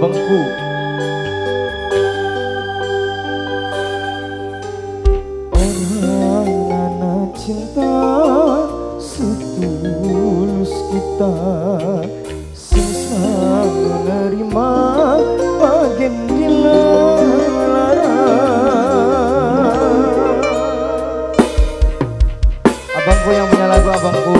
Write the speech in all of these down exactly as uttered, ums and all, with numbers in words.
abangku. Orang anak cinta setulus kita, sesama menerima bagian dilarang. Abangku yang punya lagu abangku.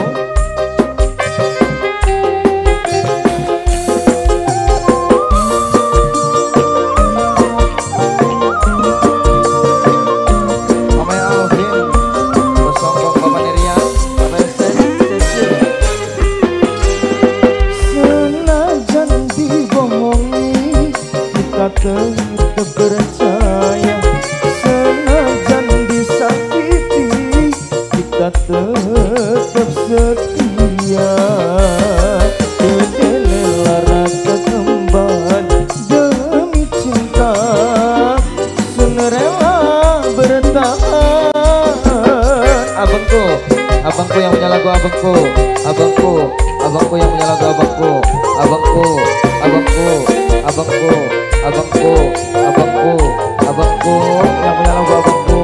Tetap percaya, senajan disakiti, kita tetap setia. Kedelela rasa kembali demi cinta, sun rela bertahan. Abangku, abangku yang punya lagu abangku, abangku, abangku yang punya lagu abangku, abangku, abangku, abangku. Abangku, abangku, abangku yang punya lagu abangku.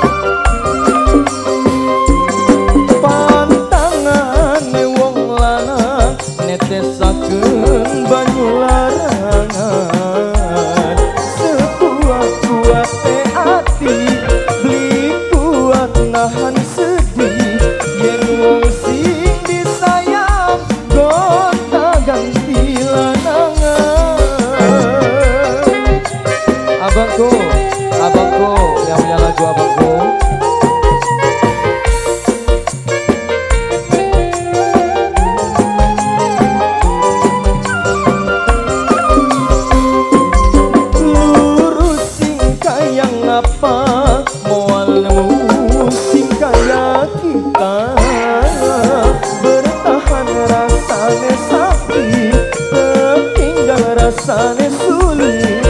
Pantangane wong lanang netesakeun banyu larangan. Sekuat-kuat teh ati beli kuat nahan sedih. Yen wong sing disayang gonta ganti lanangan. Abangku, abangku yang punya lagu abangku. Lurus sing kayang apa, moal nemu sing kaya kita. Bertahan rasane sakit, tertinggal rasane sulit.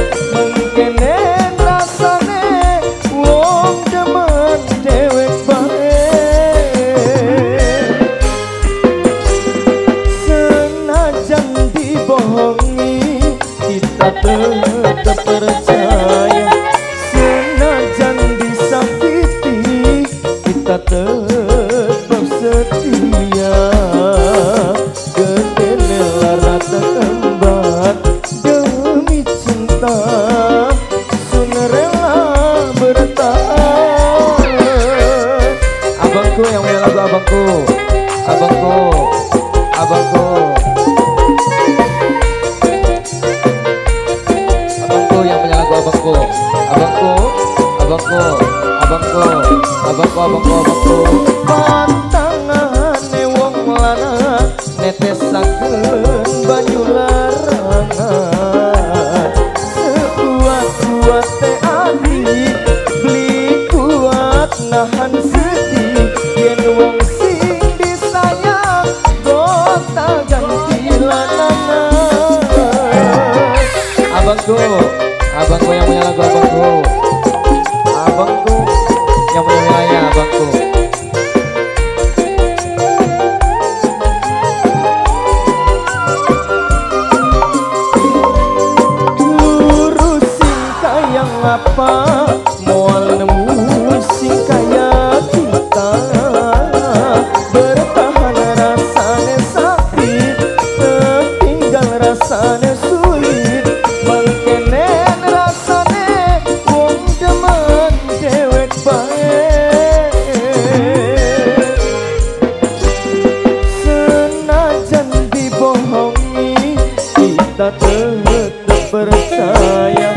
Kita tetap percaya, senajan disakiti, kita tetap setia. Kedelela rasa kembar demi cinta, sun rela bertahan. Abangku yang punya lagu abangku, abangku, abangku. Abangku, abangku, abangku, abangku, abangku, abangku, abangku. Pantangane wong lanang netesakeun banyu larangan. Sekuat-kuat teh ati beli kuat nahan sedih. Yen wong sing disayang gonta ganti lanangan. Abangku, abangku yang punya lagu abangku, abangku yang punya wilayah abangku. Lurus sing kayang apa, moal nemu sing kaya kita. Bertahan rasane sakit, tertinggal rasane sulit. Mangkenen rasane wong demen dewek bae. Senajan dibohongi, kita tetap percaya.